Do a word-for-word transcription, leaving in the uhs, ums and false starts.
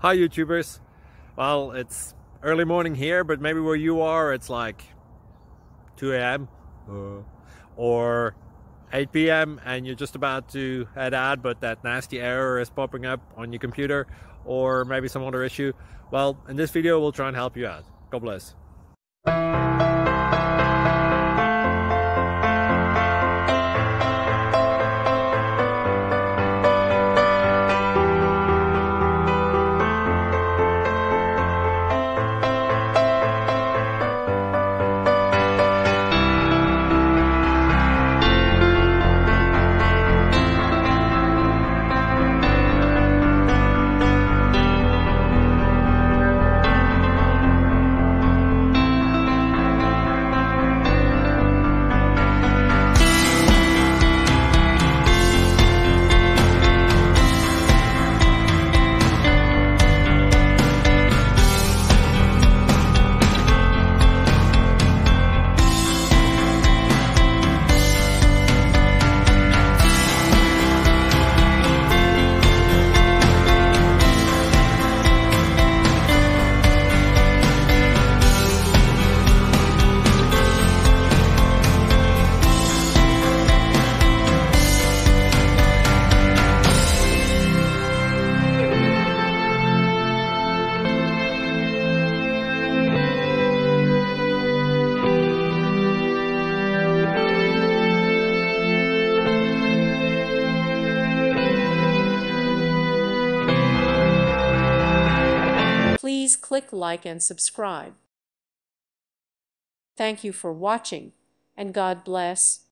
Hi YouTubers. Well, it's early morning here, but maybe where you are it's like two A M uh, or eight P M and you're just about to head out, but that nasty error is popping up on your computer, or maybe some other issue. Well, in this video we'll try and help you out. God bless. Please click like and subscribe. Thank you for watching, and God bless.